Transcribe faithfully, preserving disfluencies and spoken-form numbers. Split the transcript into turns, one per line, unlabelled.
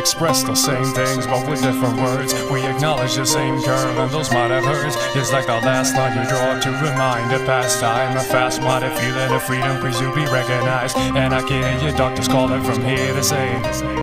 express the same things, but with different words. We acknowledge the same curve, and those might have hurts. It's like the last line you draw to remind a past time. A fast-minded feeling of freedom, please you be recognized. And I can hear your doctors calling from here to say